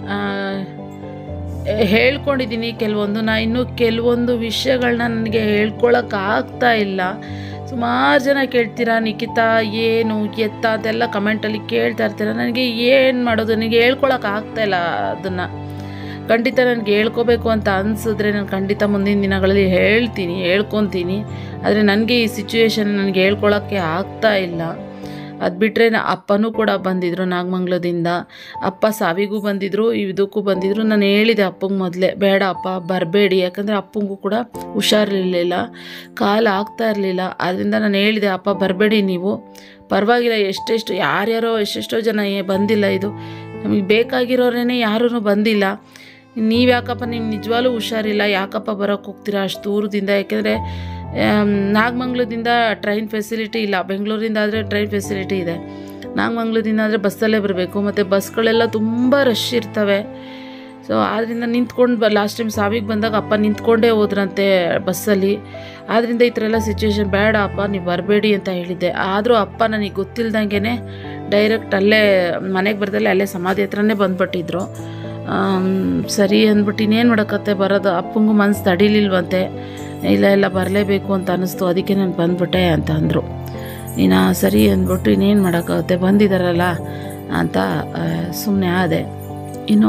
Speaker 1: ಹೇಳ್ಕೊಂಡಿದ್ದೀನಿ ಇನ್ನೂ ಕೆಲವೊಂದು ವಿಷಯಗಳನ್ನ ನನಗೆ ಹೇಳ್ಕೊಳಕ್ಕಾಗ್ತಾ ಇಲ್ಲ. ಸುಮಾರು ಜನ ಕೇಳ್ತೀರಾ, ನಿಖಿತಾ ಏನು ಎತ್ತ ಅದೆಲ್ಲ ಕಮೆಂಟಲ್ಲಿ ಕೇಳ್ತಾ ಇರ್ತೀರ. ನನಗೆ ಏನು ಮಾಡೋದು, ನನಗೆ ಹೇಳ್ಕೊಳಕ್ಕಾಗ್ತಾಯಿಲ್ಲ. ಅದನ್ನು ಖಂಡಿತ ನನಗೆ ಹೇಳ್ಕೋಬೇಕು ಅಂತ ಅನಿಸಿದ್ರೆ ನಾನು ಖಂಡಿತ ಮುಂದಿನ ದಿನಗಳಲ್ಲಿ ಹೇಳ್ಕೊತೀನಿ. ಆದರೆ ನನಗೆ ಈ ಸಿಚುವೇಶನ್ ನನಗೆ ಹೇಳ್ಕೊಳಕ್ಕೆ ಆಗ್ತಾ ಇಲ್ಲ. ಅದು ಬಿಟ್ಟರೆ ಅಪ್ಪನೂ ಕೂಡ ಬಂದಿದ್ದರು ನಾಗಮಂಗ್ಲದಿಂದ. ಅಪ್ಪ ಸಾವಿಗೂ ಬಂದಿದ್ದರು, ಇದಕ್ಕೂ ಬಂದಿದ್ದರು. ನಾನು ಹೇಳಿದೆ ಅಪ್ಪಂಗೆ ಮೊದಲೇ, ಬೇಡ ಅಪ್ಪ ಬರಬೇಡಿ, ಯಾಕಂದರೆ ಅಪ್ಪಂಗೂ ಕೂಡ ಹುಷಾರಿರಲಿಲ್ಲ, ಕಾಲು ಆಗ್ತಾ ಇರಲಿಲ್ಲ. ಆದ್ದರಿಂದ ನಾನು ಹೇಳಿದೆ, ಅಪ್ಪ ಬರಬೇಡಿ, ನೀವು ಪರವಾಗಿಲ್ಲ, ಯಾರ್ಯಾರೋ ಎಷ್ಟೆಷ್ಟೋ ಜನ ಬಂದಿಲ್ಲ, ಇದು ನಮಗೆ ಬೇಕಾಗಿರೋರೇ ಯಾರೂ ಬಂದಿಲ್ಲ. ನೀವು ಯಾಕಪ್ಪ, ನಿಮ್ಗೆ ನಿಜವಾಗ್ಲೂ ಹುಷಾರಿಲ್ಲ, ಯಾಕಪ್ಪ ಬರೋಕ್ಕೆ ಹೋಗ್ತೀರಾ ಅಷ್ಟು ದೂರದಿಂದ? ಯಾಕೆಂದರೆ ನಾಗಮಂಗ್ಲದಿಂದ ಟ್ರೈನ್ ಫೆಸಿಲಿಟಿ ಇಲ್ಲ. ಬೆಂಗಳೂರಿಂದ ಆದರೆ ಟ್ರೈನ್ ಫೆಸಿಲಿಟಿ ಇದೆ. ನಾಗಮಂಗ್ಲದಿಂದ ಆದರೆ ಬಸ್ಸಲ್ಲೇ ಬರಬೇಕು. ಮತ್ತು ಬಸ್ಗಳೆಲ್ಲ ತುಂಬ ರಶ್ ಇರ್ತವೆ. ಸೊ ಆದ್ದರಿಂದ ನಿಂತ್ಕೊಂಡು ಲಾಸ್ಟ್ ಟೈಮ್ ಸಾವಿಗೆ ಬಂದಾಗ ಅಪ್ಪ ನಿಂತ್ಕೊಂಡೇ ಹೋದ್ರಂತೆ ಬಸ್ಸಲ್ಲಿ. ಆದ್ದರಿಂದ ಈ ಥರ ಎಲ್ಲ ಸಿಚುವೇಶನ್ ಬೇಡ ಅಪ್ಪ, ನೀವು ಬರಬೇಡಿ ಅಂತ ಹೇಳಿದ್ದೆ. ಆದರೂ ಅಪ್ಪ ನನಗೆ ಗೊತ್ತಿಲ್ದಂಗೆ ಡೈರೆಕ್ಟ್ ಅಲ್ಲೇ ಮನೆಗೆ ಬರ್ದಲ್ಲೇ ಅಲ್ಲೇ ಸಮಾಧಿ ಹತ್ರನೇ ಬಂದುಬಿಟ್ಟಿದ್ರು. ಸರಿ ಅಂದ್ಬಿಟ್ಟು ಇನ್ನೇನು ಮಾಡೋಕ್ಕತ್ತೆ, ಬರೋದು ಅಪ್ಪಂಗೂ ಮನಸ್ಸು ತಡೀಲಿಲ್ವಂತೆ. ಇಲ್ಲ ಬರಲೇಬೇಕು ಅಂತ ಅನ್ನಿಸ್ತು, ಅದಕ್ಕೆ ನಾನು ಬಂದ್ಬಿಟ್ಟೆ ಅಂತ ಅಂದರು. ಇನ್ನು ಸರಿ ಅಂದ್ಬಿಟ್ಟು ಇನ್ನೇನು ಮಾಡೋಕ್ಕಾಗುತ್ತೆ, ಬಂದಿದ್ದಾರಲ್ಲ ಅಂತ ಸುಮ್ಮನೆ ಆದೆ. ಇನ್ನು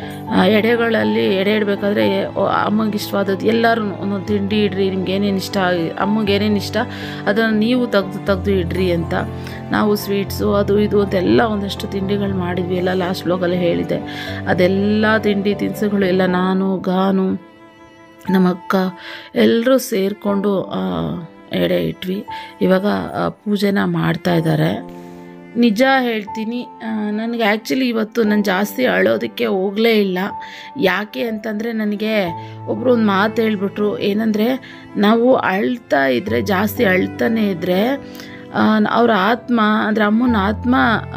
Speaker 1: ಎಡೆ ಇಡಬೇಕಾದ್ರೆ ಅಮ್ಮಗೆ ಇಷ್ಟವಾದದ್ದು ಎಲ್ಲರೂ ಒಂದೊಂದು ತಿಂಡಿ ಇಡ್ರಿ, ನಿಮ್ಗೆ ಏನೇನು ಇಷ್ಟ, ಅಮ್ಮಗೆ ಏನೇನು ಇಷ್ಟ ಅದನ್ನು ನೀವು ತೆಗ್ದು ಇಡ್ರಿ ಅಂತ. ನಾವು ಸ್ವೀಟ್ಸು ಅದು ಇದು ಅಂತೆಲ್ಲ ಒಂದಷ್ಟು ತಿಂಡಿಗಳು ಮಾಡಿದ್ವಿ. ಎಲ್ಲ ಲಾಸ್ಟ್ ಬ್ಲಾಗಲ್ಲಿ ಹೇಳಿದೆ. ಅದೆಲ್ಲ ತಿಂಡಿ ತಿನಿಸುಗಳು ಎಲ್ಲ ನಾನು, ಗಾನು, ನಮ್ಮ ಅಕ್ಕ ಎಲ್ಲರೂ ಸೇರಿಕೊಂಡು ಎಡೆ ಇಟ್ವಿ. ಇವಾಗ ಪೂಜೆನ ಮಾಡ್ತಾಯಿದ್ದಾರೆ. ನಿಜ ಹೇಳ್ತೀನಿ, ನನಗೆ ಆ್ಯಕ್ಚುಲಿ ಇವತ್ತು ನಾನು ಜಾಸ್ತಿ ಅಳೋದಕ್ಕೆ ಹೋಗಲೇ ಇಲ್ಲ. ಯಾಕೆ ಅಂತಂದರೆ ನನಗೆ ಒಬ್ಬರು ಒಂದು ಮಾತು ಹೇಳ್ಬಿಟ್ರು. ಏನಂದರೆ, ನಾವು ಜಾಸ್ತಿ ಅಳ್ತಾನೆ ಇದ್ದರೆ ಅವರ ಆತ್ಮ, ಅಂದರೆ ಅಮ್ಮನ ಆತ್ಮ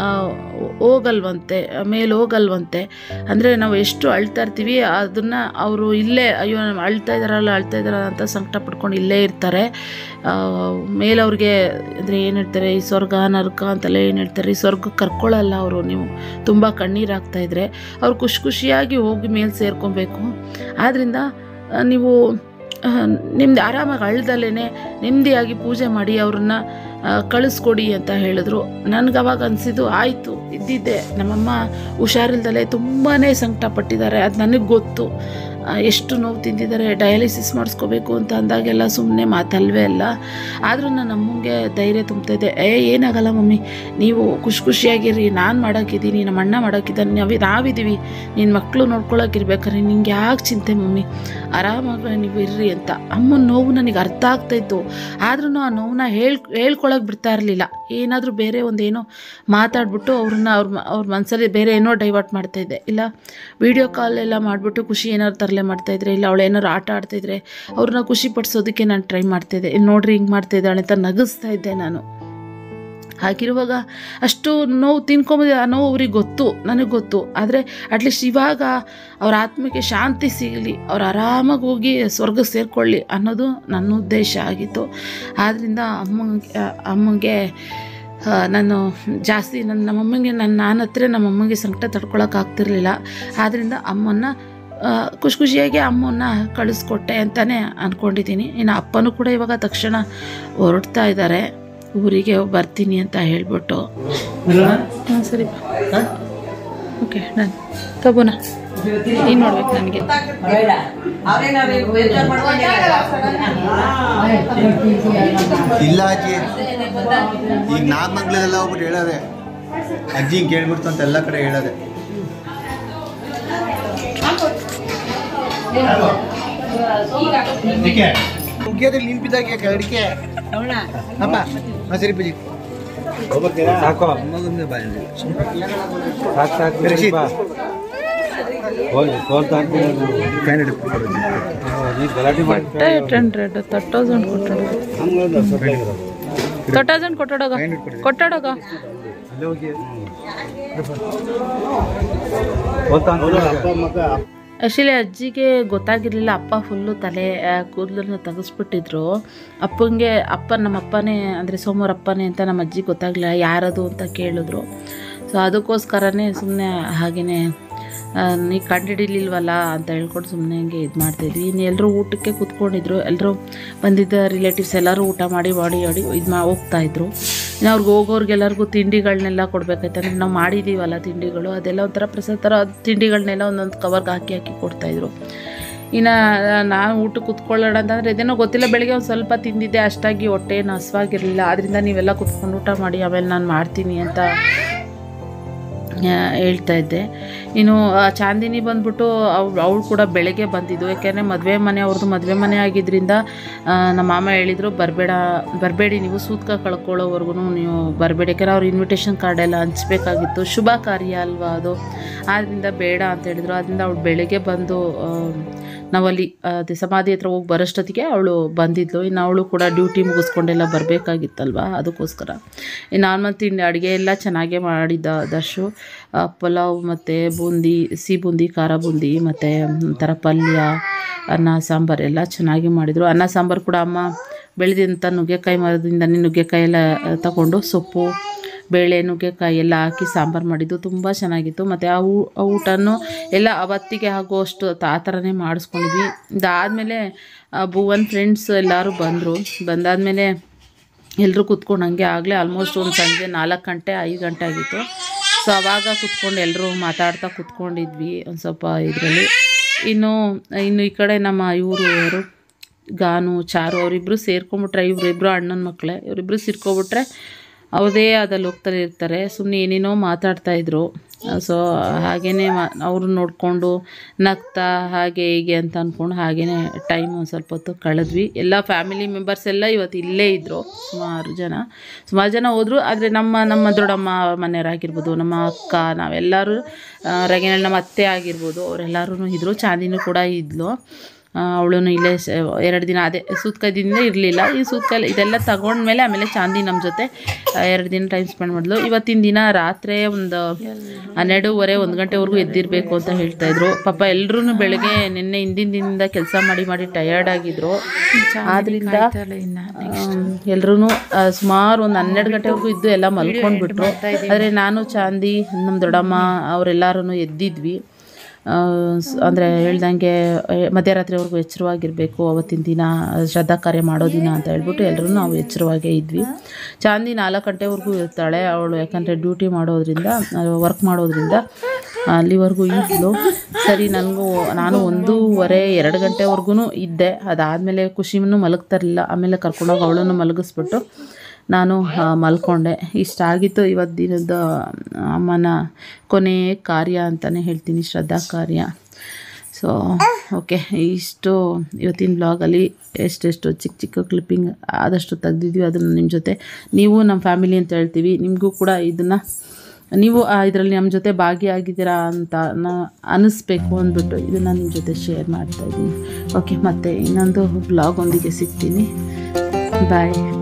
Speaker 1: ಹೋಗಲ್ವಂತೆ. ಅಂದರೆ ನಾವು ಎಷ್ಟು ಅಳ್ತಾ ಇರ್ತೀವಿ ಅದನ್ನು ಅವರು ಇಲ್ಲೇ, ಅಯ್ಯೋ ಅಳ್ತಾ ಇದ್ದಾರಲ್ಲ ಅಂತ ಸಂಕಟ ಪಡ್ಕೊಂಡು ಇಲ್ಲೇ ಇರ್ತಾರೆ. ಮೇಲವ್ರಿಗೆ ಅಂದರೆ ಏನು ಹೇಳ್ತಾರೆ, ಈ ಸ್ವರ್ಗ ನರಕ ಅಂತೆಲ್ಲ ಏನು ಹೇಳ್ತಾರೆ, ಈ ಸ್ವರ್ಗಕ್ಕೆ ಕರ್ಕೊಳ್ಳಲ್ಲ ಅವರು. ನೀವು ತುಂಬ ಕಣ್ಣೀರಾಗ್ತಾಯಿದ್ರೆ ಅವ್ರು ಖುಷಿಯಾಗಿ ಹೋಗಿ ಮೇಲೆ ಸೇರ್ಕೊಬೇಕು. ಆದ್ದರಿಂದ ನೀವು ನಿಮ್ದು ಆರಾಮಾಗಿ ಅಳ್ದಲ್ಲೇ ನೆಮ್ಮದಿಯಾಗಿ ಪೂಜೆ ಮಾಡಿ ಅವ್ರನ್ನ ಕಳಿಸ್ಕೊಡಿ ಅಂತ ಹೇಳಿದ್ರು. ನನಗೆ ಅವಾಗ ಅನಿಸಿದ್ದು, ಆಯಿತು, ಇದ್ದಿದ್ದೆ ನಮ್ಮಮ್ಮ ಹುಷಾರಿಲ್ದಲೇ ತುಂಬಾ ಸಂಕಟ ಪಟ್ಟಿದ್ದಾರೆ, ಅದು ನನಗೆ ಗೊತ್ತು. ಎಷ್ಟು ನೋವು ತಿಂದಿದ್ದಾರೆ, ಡಯಾಲಿಸಿಸ್ ಮಾಡಿಸ್ಕೋಬೇಕು ಅಂತ ಅಂದಾಗೆಲ್ಲ ಸುಮ್ಮನೆ ಮಾತಲ್ವೇ ಅಲ್ಲ. ಆದರೂ ನಾನು ಅಮ್ಮಂಗೆ ಧೈರ್ಯ ತುಂಬ್ತಾಯಿದ್ದೆ. ಏನಾಗಲ್ಲ ಮಮ್ಮಿ, ನೀವು ಖುಷಿಯಾಗಿರಿ, ನಾನು ಮಾಡೋಕ್ಕಿದ್ದೀನಿ, ನಮ್ಮ ಅಣ್ಣ ಮಾಡೋಕ್ಕಿದ್ದಾನೆ, ನಾವಿದ್ದೀವಿ, ನಿನ್ನ ಮಕ್ಕಳು ನೋಡ್ಕೊಳಕ್ಕಿರ್ಬೇಕಾರೆ ನಿಂಗೆ ಯಾಕೆ ಚಿಂತೆ ಮಮ್ಮಿ, ಆರಾಮಾಗಿ ನೀವು ಇರ್ರಿ ಅಂತ. ಅಮ್ಮನ ನೋವು ನನಗೆ ಅರ್ಥ ಆಗ್ತಾಯಿತ್ತು. ಆದ್ರೂ ಆ ನೋವನ್ನ ಹೇಳ್ಕೊಳಕ್ಕೆ ಬಿಡ್ತಾ ಇರಲಿಲ್ಲ. ಏನಾದರೂ ಬೇರೆ ಒಂದೇನೋ ಮಾತಾಡ್ಬಿಟ್ಟು ಅವ್ರ ಮನಸ್ಸಲ್ಲಿ ಬೇರೆ ಏನೋ ಡೈವರ್ಟ್ ಮಾಡ್ತಾಯಿದ್ದೆ. ಇಲ್ಲ ವಿಡಿಯೋ ಕಾಲ್ ಎಲ್ಲ ಮಾಡಿಬಿಟ್ಟು ಖುಷಿ ಏನಾದ್ರು ತರಲೆ ಮಾಡ್ತಾಯಿದ್ರೆ, ಇಲ್ಲ ಅವಳು ಏನಾರು ಆಟ ಆಡ್ತಾಯಿದ್ರೆ ಅವ್ರನ್ನ ಖುಷಿ ಪಡಿಸೋದಕ್ಕೆ ನಾನು ಟ್ರೈ ಮಾಡ್ತಾಯಿದ್ದೆ. ನೋಡ್ರಿ ಹಿಂಗೆ ಮಾಡ್ತಾಯಿದ್ದಾಳೆ ಅಂತ ನಗಿಸ್ತಾ ಇದ್ದೆ ನಾನು. ಹಾಗಿರುವಾಗ ಅಷ್ಟು ನೋವು ತಿನ್ಕೊಂಬಂದು ಆ ನೋವು ಅವ್ರಿಗೆ ಗೊತ್ತು, ನನಗೆ ಗೊತ್ತು. ಆದರೆ ಅಟ್ಲೀಸ್ಟ್ ಇವಾಗ ಅವ್ರ ಆತ್ಮಕ್ಕೆ ಶಾಂತಿ ಸಿಗಲಿ, ಅವ್ರು ಆರಾಮಾಗಿ ಹೋಗಿ ಸ್ವರ್ಗ ಸೇರಿಕೊಳ್ಳಿ ಅನ್ನೋದು ನನ್ನ ಉದ್ದೇಶ ಆಗಿತ್ತು. ಆದ್ದರಿಂದ ಅಮ್ಮಂಗೆ ನಾನು ಜಾಸ್ತಿ ನಮ್ಮಮ್ಮಗೆ ನಾನು ಹತ್ರ ನಮ್ಮಮ್ಮಗೆ ಸಂಕಟ ತಡ್ಕೊಳಕ್ಕಾಗ್ತಿರ್ಲಿಲ್ಲ. ಆದ್ದರಿಂದ ಅಮ್ಮನ್ನ ಖುಷಿಯಾಗಿ ಅಮ್ಮನ್ನ ಕಳಿಸ್ಕೊಟ್ಟೆ ಅಂತಲೇ ಅಂದ್ಕೊಂಡಿದ್ದೀನಿ. ಇನ್ನು ಅಪ್ಪನೂ ಕೂಡ ಇವಾಗ ತಕ್ಷಣ ಹೊರಡ್ತಾ ಇದ್ದಾರೆ, ಊರಿಗೆ ಬರ್ತೀನಿ ಅಂತ ಹೇಳ್ಬಿಟ್ಟು. ಹಾಂ ಸರಿ, ಓಕೆ ನಾನು ತಗೋಣ. ಏನು ಮಾಡ್ಬೇಕು ನನಗೆ?
Speaker 3: ಇಲ್ಲ ಅಜ್ಜಿ, ಈಗ ನಾಗಮಂಗ್ಲದೆಲ್ಲ ಹೋಗ್ಬಿಟ್ಟು ಹೇಳೋದೆ, ಅಜ್ಜಿ ಹಿಂಗೆ ಕೇಳ್ಬಿಡ್ತು ಅಂತ ಎಲ್ಲ ಕಡೆ ಹೇಳೋದೆ.
Speaker 2: ಮುಗಿಯೋದ್ರಲ್ಲಿ ನಿಂಪಿದಾಗ ಅಡಿಕೆ ಅಪ್ಪ ಸರಿ ಪೂಜಿ
Speaker 4: ಸಾಕು ಗಲಾಟೆ ಮಾಡಿ
Speaker 1: 800 3000 ಕೊಟ್ಟಾಡೋಗ ಆ್ಯಕ್ಚುಲಿ ಅಜ್ಜಿಗೆ ಗೊತ್ತಾಗಿರಲಿಲ್ಲ. ಅಪ್ಪ ಫುಲ್ಲು ತಲೆ ಕೂದಲನ್ನು ತೆಗೆಸ್ಬಿಟ್ಟಿದ್ರು. ನಮ್ಮ ಅಪ್ಪನೇ ಅಂದರೆ ಸೋಮವಾರ ಅಪ್ಪನೇ ಅಂತ ನಮ್ಮ ಅಜ್ಜಿಗೆ ಗೊತ್ತಾಗಲಿಲ್ಲ, ಯಾರದು ಅಂತ ಕೇಳಿದ್ರು. ಸೊ ಅದಕ್ಕೋಸ್ಕರನೇ ಸುಮ್ಮನೆ ಹಾಗೆಯೇ ನೀ ಕಂಡುಹಿಡಿಲಿಲ್ವಲ್ಲ ಅಂತ ಹೇಳ್ಕೊಂಡು ಸುಮ್ಮನೆ ಹಿಂಗೆ ಇದು ಮಾಡ್ತಾಯಿದ್ವಿ. ಇನ್ನು ಎಲ್ಲರೂ ಊಟಕ್ಕೆ ಕೂತ್ಕೊಂಡಿದ್ರು, ಎಲ್ಲರೂ ಬಂದಿದ್ದ ರಿಲೇಟಿವ್ಸ್ ಎಲ್ಲರೂ ಊಟ ಮಾಡಿ ಹೋಗ್ತಾಯಿದ್ರು. ಇನ್ನು ಅವ್ರಿಗೆ ಹೋಗೋರ್ಗೆಲ್ಲರಿಗೂ ತಿಂಡಿಗಳನ್ನೆಲ್ಲ ಕೊಡಬೇಕಾಯ್ತಂದ್ರೆ ನಾವು ಮಾಡಿದ್ದೀವಲ್ಲ ತಿಂಡಿಗಳು, ಅದೆಲ್ಲ ಒಂಥರ ಪ್ರಸಾದ ಥರ ತಿಂಡಿಗಳನ್ನೆಲ್ಲ ಒಂದೊಂದು ಕವರ್ಗೆ ಹಾಕಿ ಕೊಡ್ತಾಯಿದ್ರು. ಇನ್ನು ನಾನು ಊಟಕ್ಕೆ ಕೂತ್ಕೊಳ್ಳೋಣ ಅಂತಂದರೆ ಇದೇನೋ ಗೊತ್ತಿಲ್ಲ, ಬೆಳಗ್ಗೆ ಒಂದು ಸ್ವಲ್ಪ ತಿಂದಿದ್ದೆ, ಅಷ್ಟಾಗಿ ಹೊಟ್ಟೆ ಏನು ಹಸ್ವಾಗಿರಲಿಲ್ಲ. ಆದ್ದರಿಂದ ನೀವೆಲ್ಲ ಕೂತ್ಕೊಂಡು ಊಟ ಮಾಡಿ ಆಮೇಲೆ ನಾನು ಮಾಡ್ತೀನಿ ಅಂತ ಹೇಳ್ತಾ ಇದ್ದೆ. ಇನ್ನು ಚಾಂದಿನಿ ಬಂದ್ಬಿಟ್ಟು ಅವಳು ಕೂಡ ಬೆಳಗ್ಗೆ ಬಂದಿದ್ದು, ಯಾಕೆಂದರೆ ಅವ್ರದ್ದು ಮದುವೆ ಮನೆ ಆಗಿದ್ದರಿಂದ ನಮ್ಮ ಮಾಮ ಹೇಳಿದರು ಬರಬೇಡಿ ನೀವು ಸೂತ್ಕ ಕಳ್ಕೊಳ್ಳೋವರೆಗೂ ನೀವು ಬರಬೇಡಿ, ಯಾಕೆಂದರೆ ಅವ್ರು ಇನ್ವಿಟೇಷನ್ ಕಾರ್ಡ್ ಎಲ್ಲ ಹಂಚ್ಬೇಕಾಗಿತ್ತು, ಶುಭ ಕಾರ್ಯ ಅಲ್ವಾ ಅದು, ಆದ್ದರಿಂದ ಬೇಡ ಅಂತ ಹೇಳಿದರು. ಆದ್ದರಿಂದ ಅವಳು ಬೆಳಗ್ಗೆ ಬಂದು ನಾವಲ್ಲಿ ಅದೇ ಸಮಾಧಿ ಹತ್ರ ಹೋಗಿ ಬರೋಷ್ಟೊತ್ತಿಗೆ ಅವಳು ಬಂದಿದ್ಲು. ಇನ್ನು ಅವಳು ಕೂಡ ಡ್ಯೂಟಿ ಮುಗಿಸ್ಕೊಂಡೆಲ್ಲ ಬರಬೇಕಾಗಿತ್ತಲ್ವ, ಅದಕ್ಕೋಸ್ಕರ. ಇನ್ನು ನಾರ್ಮಲ್ ತಿಂಡಿ ಅಡುಗೆ ಎಲ್ಲ ಚೆನ್ನಾಗೇ ಮಾಡಿದ್ದ ದರ್ಶು. ಪಲಾವ್ ಮತ್ತು ಬೂಂದಿ, ಸಿಹಿ ಬೂಂದಿ, ಖಾರ ಬೂಂದಿ ಮತ್ತು ಒಂಥರ ಪಲ್ಯ, ಅನ್ನ ಸಾಂಬಾರು ಎಲ್ಲ ಚೆನ್ನಾಗಿ ಮಾಡಿದರು. ಅನ್ನ ಸಾಂಬಾರು ಕೂಡ ಅಮ್ಮ ಬೆಳೆದಂಥ ನುಗ್ಗೆಕಾಯಿ ಮರದಿಂದನೇ ನುಗ್ಗೆಕಾಯಿ ಎಲ್ಲ ತಗೊಂಡು ಸೊಪ್ಪು, ಬೇಳೆ, ನುಗ್ಗೆಕಾಯಿ ಎಲ್ಲ ಹಾಕಿ ಸಾಂಬಾರು ಮಾಡಿದ್ದು ತುಂಬ ಚೆನ್ನಾಗಿತ್ತು. ಮತ್ತು ಆ ಊಟನೂ ಎಲ್ಲ ಅವತ್ತಿಗೆ ಆಗುವಷ್ಟು ಆ ಥರನೇ ಮಾಡಿಸ್ಕೊಂಡಿದ್ವಿ. ಇದಾದಮೇಲೆ ಭುವನ್ ಫ್ರೆಂಡ್ಸ್ ಎಲ್ಲರೂ ಬಂದಾದಮೇಲೆ ಎಲ್ಲರೂ ಕೂತ್ಕೊಂಡು ಹಂಗೆ ಆಗಲೇ ಆಲ್ಮೋಸ್ಟ್ ಒಂದು ಸಂಜೆ 4 ಗಂಟೆ 5 ಗಂಟೆ ಆಗಿತ್ತು. ಸೊ ಆವಾಗ ಕೂತ್ಕೊಂಡು ಎಲ್ಲರೂ ಮಾತಾಡ್ತಾ ಕೂತ್ಕೊಂಡಿದ್ವಿ ಒಂದು ಸ್ವಲ್ಪ ಇದರಲ್ಲಿ. ಇನ್ನು ಈ ಕಡೆ ನಮ್ಮ ಇವರು ಗಾನು, ಚಾರು ಅವರಿಬ್ಬರು ಸೇರ್ಕೊಂಬಿಟ್ರೆ, ಇವರಿಬ್ಬರು ಅಣ್ಣನ ಮಕ್ಕಳೇ, ಇವರಿಬ್ಬರು ಸೇರ್ಕೊಬಿಟ್ರೆ ಅವ್ರದೇ ಆದ ಲೋಕದಲ್ಲಿ ಇರ್ತಾರೆ, ಸುಮ್ಮನೆ ಏನೇನೋ ಮಾತಾಡ್ತಾಯಿದ್ರು. ಸೊ ಹಾಗೆಯೇ ಅವರು ನೋಡಿಕೊಂಡು ನಗ್ತಾ ಹಾಗೆ ಹೀಗೆ ಅಂತ ಅಂದ್ಕೊಂಡು ಹಾಗೆಯೇ ಟೈಮ್ ಒಂದು ಸ್ವಲ್ಪ ಹೊತ್ತು ಕಳೆದ್ವಿ. ಎಲ್ಲ ಫ್ಯಾಮಿಲಿ ಮೆಂಬರ್ಸ್ ಎಲ್ಲ ಇವತ್ತು ಇಲ್ಲೇ ಇದ್ದರು, ಸುಮಾರು ಜನ ಹೋದರು. ಆದರೆ ನಮ್ಮ ದೊಡ್ಡಮ್ಮ ಮನೆಯವರಾಗಿರ್ಬೋದು, ನಮ್ಮ ಅಕ್ಕ, ನಾವೆಲ್ಲರೂ ರಗೇನಳ್ಳಿ ನಮ್ಮ ಅತ್ತೆ ಆಗಿರ್ಬೋದು, ಅವರೆಲ್ಲರೂ ಇದ್ದರು. ಚಾಂದಿನೂ ಕೂಡ ಇದ್ಲು. ಅವಳು ಇಲ್ಲೇ 2 ದಿನ ಅದೇ ಸೂತ್ಕದಿಂದ ಇರಲಿಲ್ಲ. ಈ ಇದೆಲ್ಲ ತಗೊಂಡ್ಮೇಲೆ ಆಮೇಲೆ ಚಾಂದಿ ನಮ್ಮ ಜೊತೆ 2 ದಿನ ಟೈಮ್ ಸ್ಪೆಂಡ್ ಮಾಡಿದ್ಲು. ಇವತ್ತಿನ ದಿನ ರಾತ್ರಿ ಒಂದು 12:30 1 ಗಂಟೆವರೆಗೂ ಎದ್ದಿರಬೇಕು ಅಂತ ಹೇಳ್ತಾಯಿದ್ರು. ಪಾಪ ಎಲ್ಲರೂ ಬೆಳಗ್ಗೆ ಹಿಂದಿನ ದಿನದಿಂದ ಕೆಲಸ ಮಾಡಿ ಟಯರ್ಡ್ ಆಗಿದ್ರು. ಆದ್ದರಿಂದ ಎಲ್ಲರೂ ಸುಮಾರು ಒಂದು 12 ಗಂಟೆವರೆಗೂ ಇದ್ದು ಎಲ್ಲ ಮಲ್ಕೊಂಡ್ಬಿಟ್ರು. ಆದರೆ ನಾನು, ಚಾಂದಿ, ನಮ್ಮ ದೊಡ್ಡಮ್ಮ ಅವರೆಲ್ಲರೂ ಎದ್ದಿದ್ವಿ. ಅಂದರೆ ಹೇಳ್ದಂಗೆ ಮಧ್ಯರಾತ್ರಿವರೆಗೂ ಎಚ್ಚರವಾಗಿರಬೇಕು, ಅವತ್ತಿನ ದಿನ ಶ್ರದ್ಧಾ ಕಾರ್ಯ ಮಾಡೋ ದಿನ ಅಂತ ಹೇಳ್ಬಿಟ್ಟು ಎಲ್ಲರೂ ನಾವು ಎಚ್ಚರವಾಗೇ ಇದ್ವಿ. ಚಾಂದಿ 4 ಗಂಟೆವರೆಗೂ ಇರ್ತಾಳೆ ಅವಳು, ಯಾಕಂದರೆ ಡ್ಯೂಟಿ ಮಾಡೋದ್ರಿಂದ, ವರ್ಕ್ ಮಾಡೋದ್ರಿಂದ ಅಲ್ಲಿವರೆಗೂ ಇದ್ಲು. ಸರಿ, ನಾನು 1:30 2 ಗಂಟೆವರೆಗೂ ಇದ್ದೆ. ಅದಾದಮೇಲೆ ಖುಷಿನೂ ಮಲಗ್ತಾರಿಲ್ಲ, ಆಮೇಲೆ ಕರ್ಕೊಂಡೋಗಿ ಅವಳನ್ನು ಮಲಗಿಸ್ಬಿಟ್ಟು ನಾನು ಮಲ್ಕೊಂಡೆ. ಇಷ್ಟಾಗಿತ್ತು ಇವತ್ತು ದಿನದ ಅಮ್ಮನ ಕೊನೆ ಕಾರ್ಯ ಅಂತಲೇ ಹೇಳ್ತೀನಿ, ಶ್ರದ್ಧಾ ಕಾರ್ಯ. ಸೊ ಓಕೆ, ಇಷ್ಟು ಇವತ್ತಿನ ಬ್ಲಾಗಲ್ಲಿ ಎಷ್ಟೆಷ್ಟು ಚಿಕ್ಕ ಕ್ಲಿಪ್ಪಿಂಗ್ ಆದಷ್ಟು ತೆಗ್ದಿದ್ವಿ. ಅದನ್ನು ನಿಮ್ಮ ಜೊತೆ, ನೀವು ನಮ್ಮ ಫ್ಯಾಮಿಲಿ ಅಂತ ಹೇಳ್ತೀವಿ, ನಿಮಗೂ ಕೂಡ ಇದನ್ನು ನೀವು ಇದರಲ್ಲಿ ನಮ್ಮ ಜೊತೆ ಭಾಗಿಯಾಗಿದ್ದೀರಾ ಅಂತ ಅನ್ನಿಸ್ಬೇಕು ಅಂದ್ಬಿಟ್ಟು ಇದನ್ನು ನಿಮ್ಮ ಜೊತೆ ಶೇರ್ ಮಾಡ್ತಾಯಿದ್ದೀನಿ. ಓಕೆ, ಮತ್ತೆ ಇನ್ನೊಂದು ಬ್ಲಾಗ್ ಒಂದಿಗೆ ಸಿಗ್ತೀನಿ. ಬಾಯ್.